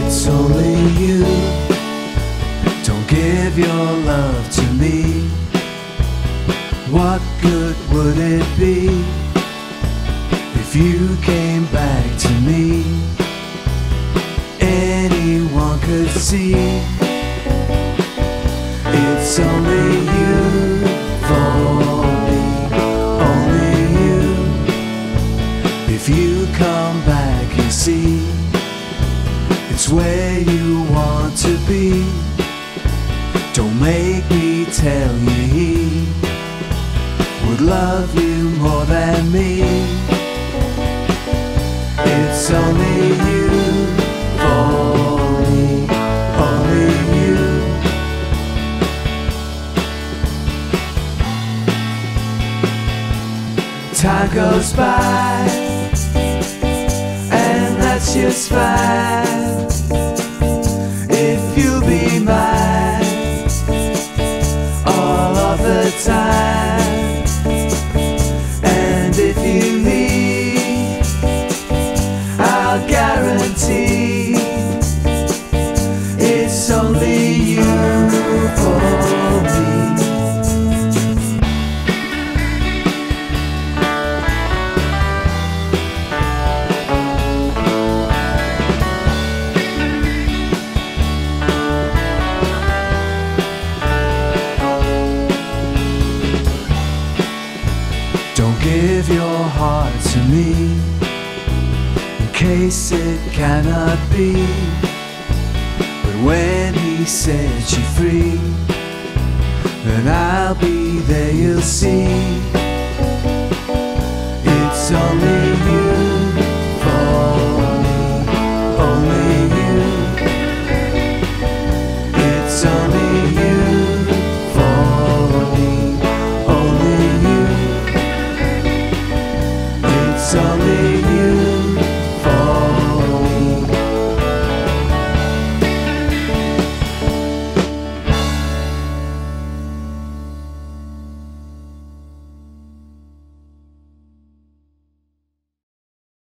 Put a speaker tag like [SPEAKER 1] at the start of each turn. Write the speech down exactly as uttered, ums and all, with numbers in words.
[SPEAKER 1] It's only you. Don't give your love to me. What good would it be if you came back to me? Anyone could see it's only you for me, only you. If you come back and see it's where you want to be, don't make me tell you he would love you more than me. It's only you for me, only you. Time goes by, and that's just fine. If you'll be mine all of the time, and if you leave, I'll guarantee it's only you for me. Don't give your heart to me in case it cannot be. But when he sets you free, then I'll be there, you'll see.